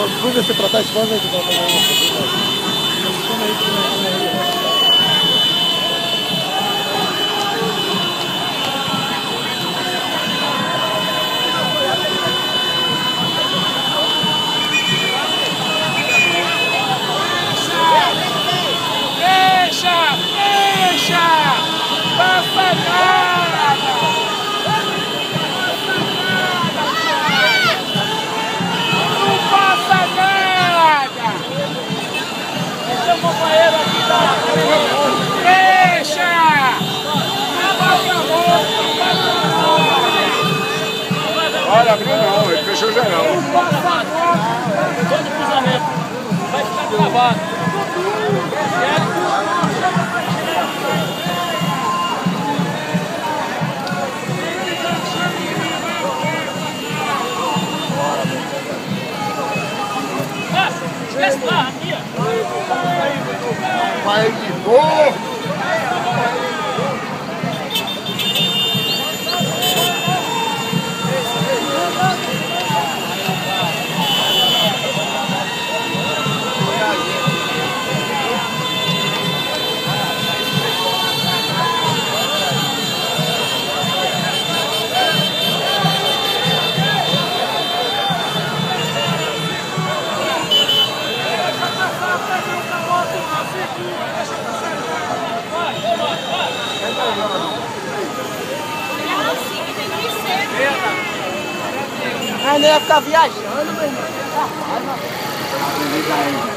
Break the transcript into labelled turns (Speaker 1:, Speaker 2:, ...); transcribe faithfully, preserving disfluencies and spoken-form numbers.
Speaker 1: fui ver se pra trás, vamos ver se vai fazer isso.
Speaker 2: Fecha! Fecha! Passa nada! Não passa nada! Esse é o companheiro aqui da... Fecha!
Speaker 3: Olha, abriu não, ele fechou geral.
Speaker 2: Não passa nada! Todo cruzamento vai ficar travado. Esquece lá, aqui, ó.
Speaker 3: Vai de novo.
Speaker 1: Ah, não ia ficar viajando, meu irmão.